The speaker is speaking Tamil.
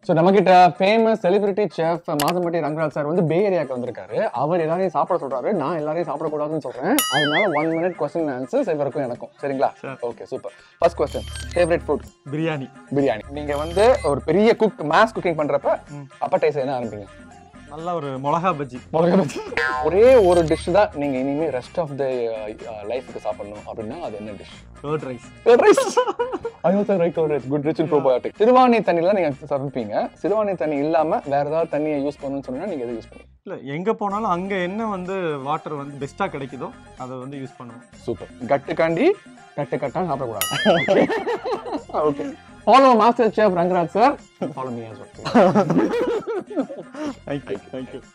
ஸோ நம்மகிட்ட famous celebrity chef Madhampatti Rangaraj sir வந்து பே ஏரியாவுக்கு வந்திருக்காரு. அவர் எல்லாரையும் சாப்பிட சொல்றாரு, நான் எல்லாரையும் சாப்பிடக்கூடாதுன்னு சொல்றேன். அதனால 1 minute question and answers இவருக்கும் எனக்கும். சரிங்களா? Okay, super. First question, favourite food? Biryani. Biryani. நீங்க வந்து ஒரு பெரிய குக், மாஸ் குக்கிங் பண்றப்ப அப்படைஸ் என்ன ஆரம்பிங்க? நல்ல ஒரு மிளகா பஜ்ஜி. மிளகா பஜ்ஜி. ஒரே ஒரு டிஷ் தான் நீங்க இனிமே ரெஸ்ட் ஆஃப் தி லைஃப்க்கு சாப்பிடணும் அப்படின்னா அது என்ன dish? Curd rice. Curd rice. I also like curd rice. Good rich in probiotic. Siruvani தண்ணில நீங்க சமைப்பீங்க. சிறுவாணி தண்ணி இல்லாம வேற ஏதாவது தண்ணியை யூஸ் பண்ணணும்னு சொன்னா நீங்க எதை யூஸ் பண்ணுவீங்க? இல்ல, எங்க போனாலும் அங்க என்ன வந்து வாட்டர் வந்து பெஸ்டா கிடைக்குதோ அதை வந்து யூஸ் பண்ணுவோம். சூப்பர். கட்டுக்காண்டி கட்டா சாப்பிடக்கூடாது. Okay. Follow Master Chef Rangaraj sir. Follow me as well. Thank you.